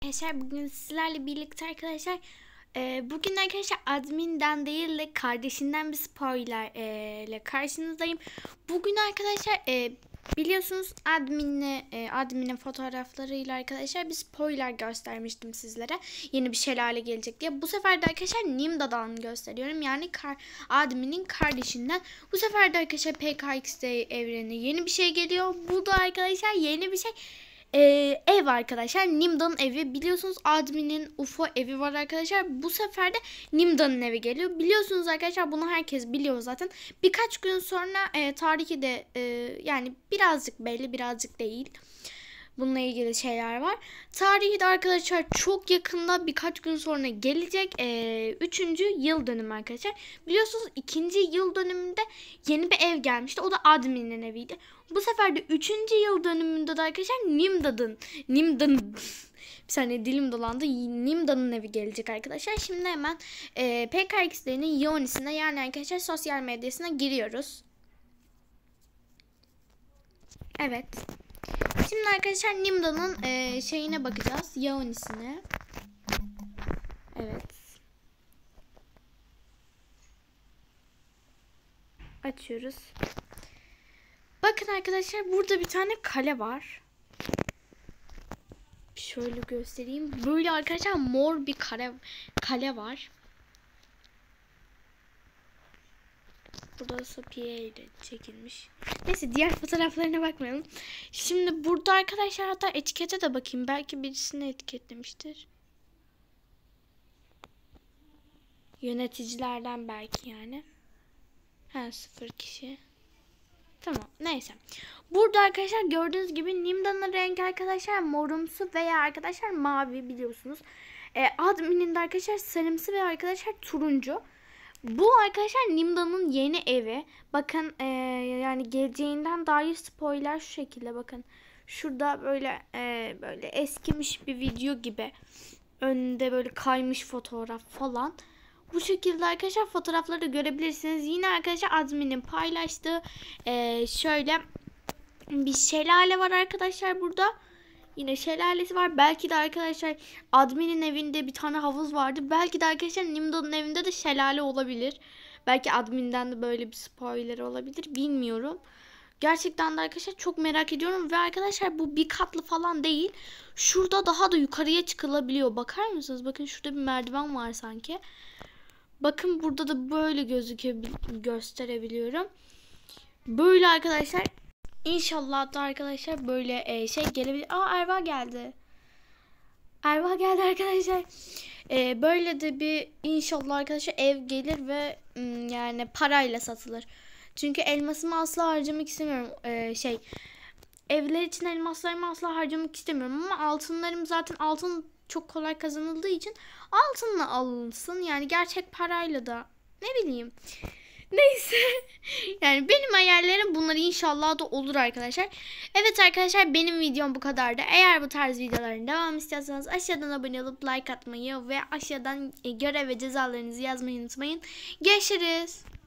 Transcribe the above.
arkadaşlar. Bugün sizlerle birlikte arkadaşlar bugün arkadaşlar adminden değil de kardeşinden bir spoiler ile karşınızdayım. Bugün arkadaşlar biliyorsunuz adminin fotoğraflarıyla arkadaşlar bir spoiler göstermiştim sizlere. Yeni bir şelale gelecek diye. Bu sefer de arkadaşlar Nimda'dan gösteriyorum. Yani adminin kardeşinden. Bu sefer de arkadaşlar PKXD evreni yeni bir şey geliyor. Bu da arkadaşlar yeni bir şey. Ev arkadaşlar, Nimda'nın evi. Biliyorsunuz adminin UFO evi var arkadaşlar. Bu sefer de Nimda'nın evi geliyor. Biliyorsunuz arkadaşlar, bunu herkes biliyor zaten. Birkaç gün sonra tarihi de yani birazcık belli, birazcık değil. Bununla ilgili şeyler var. Tarihi de arkadaşlar çok yakında, birkaç gün sonra gelecek. 3. yıl dönümü arkadaşlar. Biliyorsunuz 2. yıl dönümünde yeni bir ev gelmişti. O da adminin eviydi. Bu sefer de 3. yıl dönümünde de arkadaşlar Nimda'nın bir saniye dilim dolandı. Nimda'nın evi gelecek arkadaşlar. Şimdi hemen PKXD'nin Yonis'ine, yani arkadaşlar sosyal medyasına giriyoruz. Evet. Şimdi arkadaşlar Nimda'nın şeyine bakacağız. Yonis'ine. Evet. Açıyoruz. Bakın arkadaşlar, burada bir tane kale var. Şöyle göstereyim. Böyle arkadaşlar mor bir kale var. Burada Sophie ile çekilmiş. Neyse, diğer fotoğraflarına bakmayalım. Şimdi burada arkadaşlar hatta etikete de bakayım. Belki birisini etiketlemiştir. Yöneticilerden belki yani. 0 kişi. Tamam, neyse. Burada arkadaşlar gördüğünüz gibi Nimda'nın rengi arkadaşlar morumsu veya arkadaşlar mavi, biliyorsunuz. Admin'in de arkadaşlar sarımsı ve arkadaşlar turuncu. Bu arkadaşlar Nimda'nın yeni evi. Bakın yani geleceğinden dair spoiler şu şekilde, bakın. Şurada böyle böyle eskimiş bir video gibi. Önünde böyle kaymış fotoğraf falan. Bu şekilde arkadaşlar fotoğrafları da görebilirsiniz. Yine arkadaşlar adminin paylaştığı şöyle bir şelale var arkadaşlar burada. Yine şelalesi var. Belki de arkadaşlar adminin evinde bir tane havuz vardı. Belki de arkadaşlar Nimda'nın evinde de şelale olabilir. Belki adminden de böyle bir spoiler olabilir. Bilmiyorum. Gerçekten de arkadaşlar çok merak ediyorum. Ve arkadaşlar bu bir katlı falan değil. Şurada daha da yukarıya çıkılabiliyor. Bakar mısınız? Bakın şurada bir merdiven var sanki. Bakın burada da böyle gösterebiliyorum. Böyle arkadaşlar. İnşallah da arkadaşlar böyle şey gelebilir. Erva geldi. Erva geldi arkadaşlar. Böyle de bir inşallah arkadaşlar ev gelir ve yani parayla satılır. Çünkü elmasımı asla harcamak istemiyorum. Evler için elmaslarımı asla harcamak istemiyorum. Ama altınlarım, zaten altın çok kolay kazanıldığı için altınla alınsın. Yani gerçek parayla da, ne bileyim. Neyse. Yani benim hayallerim bunlar, inşallah da olur arkadaşlar. Evet arkadaşlar, benim videom bu kadardı. Eğer bu tarz videoların devam istiyorsanız aşağıdan abone olup like atmayı ve aşağıdan görev ve cezalarınızı yazmayı unutmayın. Görüşürüz.